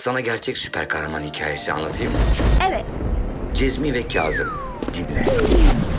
Sana gerçek süper kahraman hikayesi anlatayım mı? Evet. Cezmi ve Kazım. Dinle.